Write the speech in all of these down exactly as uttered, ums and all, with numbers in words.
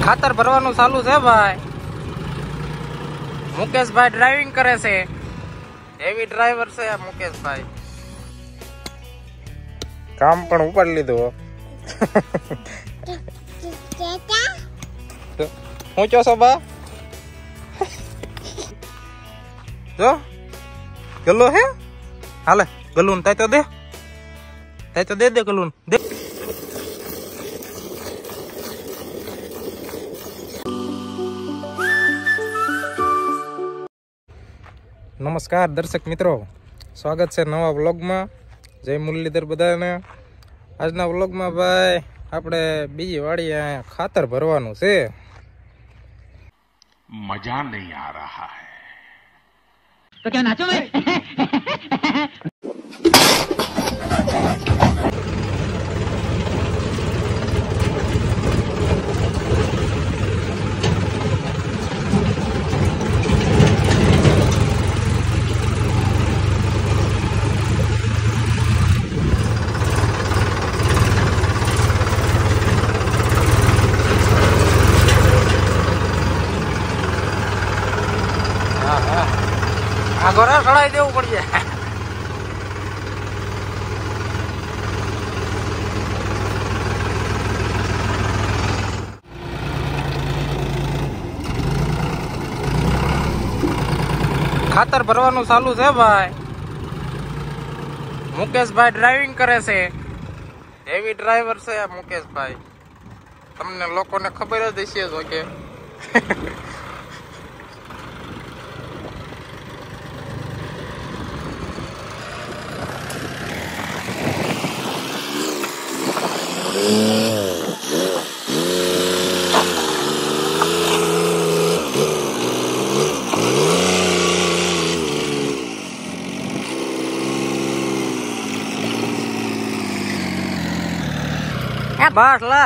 खातर भरवानुं चालू छे भाई। मुकेश भाई ड्राइविंग करे छे, हेवी ड्राइवर छे मुकेश भाई। काम पण उपाड़ी लीधो। હું છો સોબા જો ગલ્લો હે હાલે ગલ્લુન તાઈ તો દે તાઈ તો દે દે ગલ્લુન દે। नमस्कार दर्शक मित्रों, स्वागत है नवा व्लॉग में। जय मुरलीधर बधाने। आजना व्लॉग में भाई आपणे बीजी वाड़ी खातर भरवानुं छे। मजा नहीं आ रहा है तो क्या नाचो मैं? आगोरा खड़ाई देव पड़िए। खातर भरवानुं चालू छे भाई। मुकेश भाई ड्राइविंग करे छे, हेवी ड्राइवर छे मुकेश भाई। तमने लोकोने खबर ज हशे जो के बस ला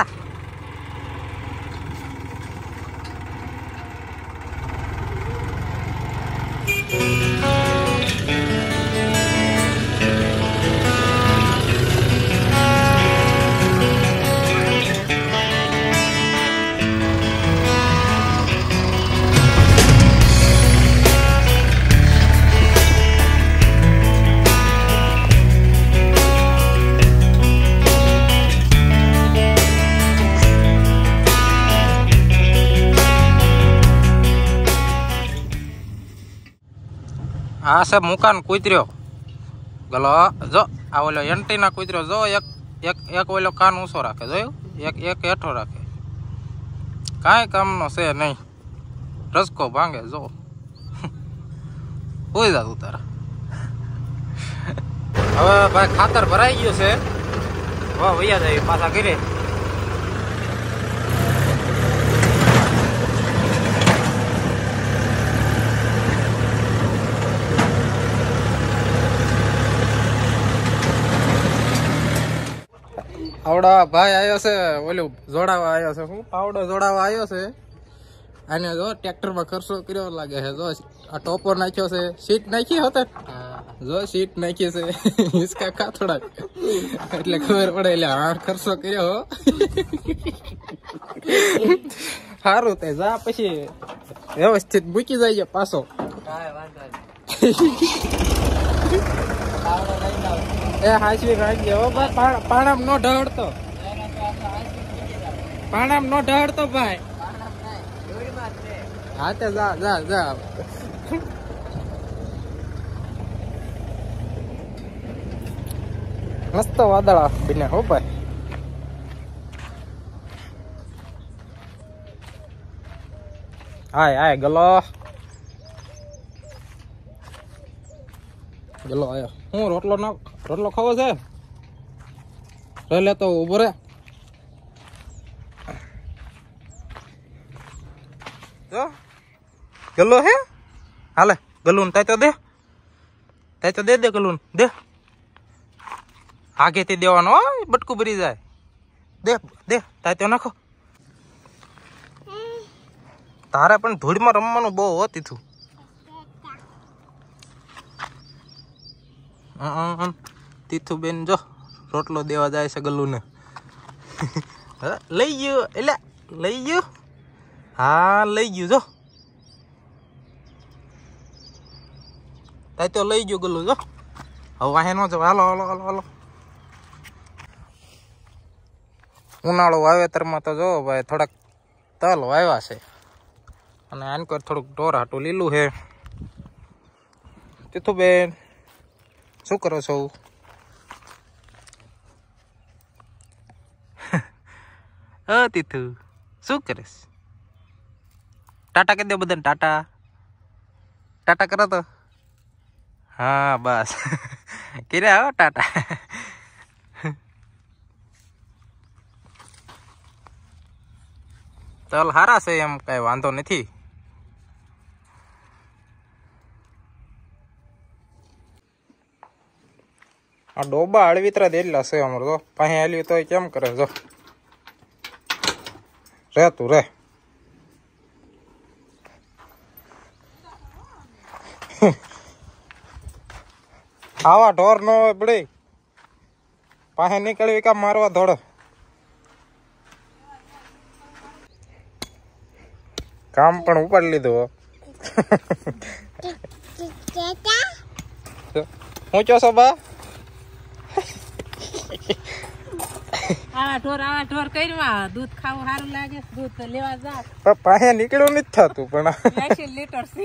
आ से मुकान कूतर्यो गलो जो आ ओलो एंटीना कूतर्यो जो एक एक एक ओलो कान ऊंचो राखे जो एक एक हेठो राखे काई काम नो से नहीं रसको भांगे जो होई जा तू तारा। હવે ભાઈ ખાતર ભરાઈ ગયો છે, હવે વૈયા જાય પાછા ઘરે। आवड़ा भाई आयो से ओलो जोड़ावा आयो से हूँ पावड़ो जोड़ावा आयो से आने जो ट्रेक्टर में खर्चो कर्यो लागे है। जो आ टोपो नाख्यो से सीट नाखी होते जो सीट नाखी से इसका काथड़ा એટલે ખબર પડે એટલે આ ખર્ચો કર્યો હો। સારું તે જા પછી વ્યવસ્થિત મૂકી જાય પાછો કાય વાંધો ए हाजरी राखजे हो भाई। पाणाम नो ढळतो, पाणाम नो ढळतो भाई। हाँ ते जा जा जा मस्त वादळा बिना हो भाई। आय आय गलो गलो आयो हूँ रोटलो ना रोटलो खावो छे रे ले तो उभो रे जो गल्लो है हाले गल्लून ताई तो दे ताई तो दे दे गल्लून दे आगे ते देवानो बटकू भरी जाए दे दे ताई तो नाखो। तारे पण धूळ में रमवानुं बहु होती थू। तीथू बेन जो रोटलो देवा जाए से गल्लू ने लई गयो एला लई गयो હા લઈ ગયું જો તાઈ તો લઈ ગયું ગલું જો હવે વાહે નો જો હાલો હાલો હાલો હાલો ઉનાળો વાવેતરમાં તો જો ભાઈ થોડાક તલ વાવ્યા છે અને આનકોર થોડુંક ઢોર હાટું લીલું છે તીથુબેન શું કરો છો હ તીથુ શું કરીશ ટાટા કરી દે બધાને ટાટા ટાટા કરો તો હા બસ કર્યા હો ટાટા તલ હારા છે એમ કઈ વાંધો નથી આ ડોબા હળવીતરા દેલા છે અમારે તો પાસે આલ્યું તો કેમ કરે જો રે તું રે આવા ઢોર નો હોય બડે પાસે નીકળવી કા મારવા દોડ કામ પણ ઉપાડી લીધું હું છો છો બા આવા ઢોર આવા ઢોર કર્યું દૂધ ખાવું સારું લાગે દૂધ લેવા જા પણ પાસે નીકળ્યું નથી થતું પણ એંશી લીટર છે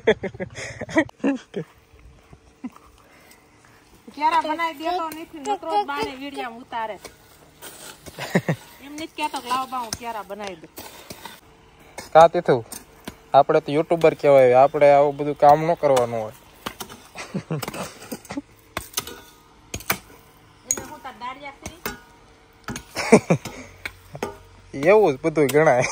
ક્યારા બનાવી દેતો નથી નકરો બાને વિડિયામાં ઉતારે એમ નથી કહેતો કે લાવ બા હું ક્યારા બનાવી દઉં કા તીથું આપણે તો યુટ્યુબર કહેવાય આપણે આવું બધું કામ ન કરવાનું હોય એવું જ બધું ગણાય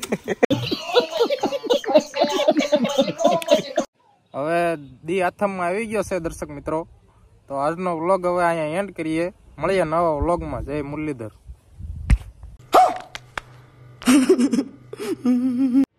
હવે દી આથમમાં આવી ગયો છે દર્શક મિત્રો તો આજનો વ્લોગ હવે અહીંયા એન્ડ કરીએ મળીએ નવા વ્લોગમાં જય મુરલીધર